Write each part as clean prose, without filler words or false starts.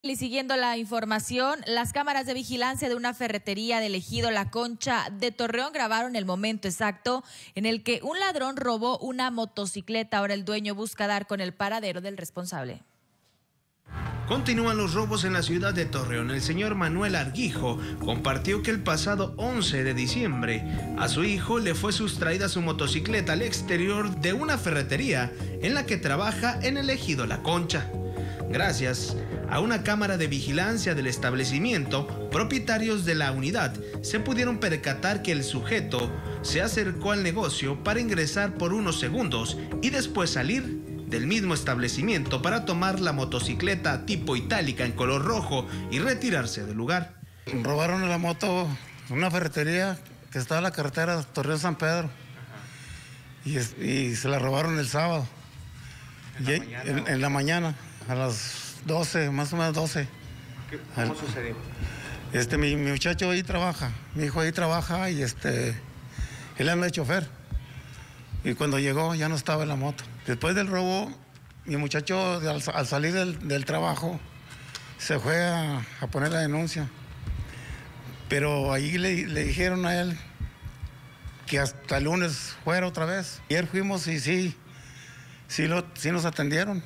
Y siguiendo la información, las cámaras de vigilancia de una ferretería del ejido La Concha de Torreón grabaron el momento exacto en el que un ladrón robó una motocicleta. Ahora el dueño busca dar con el paradero del responsable. Continúan los robos en la ciudad de Torreón. El señor Manuel Arguijo compartió que el pasado 11 de diciembre a su hijo le fue sustraída su motocicleta al exterior de una ferretería en la que trabaja en el ejido La Concha. Gracias a una cámara de vigilancia del establecimiento, propietarios de la unidad se pudieron percatar que el sujeto se acercó al negocio para ingresar por unos segundos y después salir del mismo establecimiento para tomar la motocicleta tipo itálica en color rojo y retirarse del lugar. Robaron la moto en una ferretería que estaba en la carretera Torreón-San Pedro y se la robaron el sábado. En la mañana, a las 12, más o menos 12. ¿Cómo sucedió? Mi muchacho ahí trabaja, mi hijo ahí trabaja y él anda de chofer. Y cuando llegó ya no estaba en la moto. Después del robo, mi muchacho al salir del trabajo se fue a poner la denuncia. Pero ahí le dijeron a él que hasta el lunes fuera otra vez. Ayer fuimos y sí nos atendieron.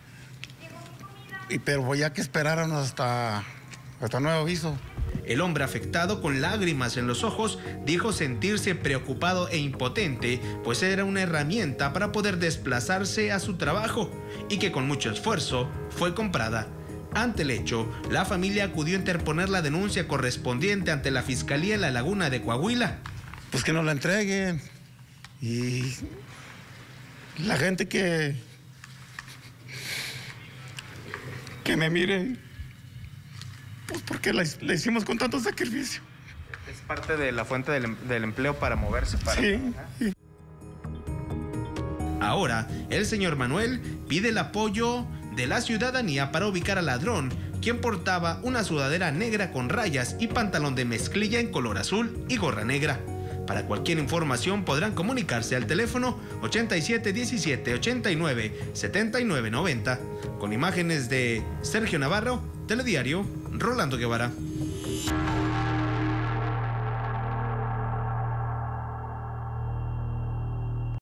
Pero ya que esperaron hasta nuevo aviso. El hombre afectado, con lágrimas en los ojos, dijo sentirse preocupado e impotente, pues era una herramienta para poder desplazarse a su trabajo y que con mucho esfuerzo fue comprada. Ante el hecho, la familia acudió a interponer la denuncia correspondiente ante la Fiscalía en La Laguna de Coahuila. Pues que nos la entreguen y la gente que me mire, pues porque la hicimos con tanto sacrificio. Es parte de la fuente del empleo para moverse. Sí. Ahora, el señor Manuel pide el apoyo de la ciudadanía para ubicar al ladrón, quien portaba una sudadera negra con rayas y pantalón de mezclilla en color azul y gorra negra. Para cualquier información podrán comunicarse al teléfono 87 17 89 79 90 con imágenes de Sergio Navarro, Telediario, Rolando Guevara.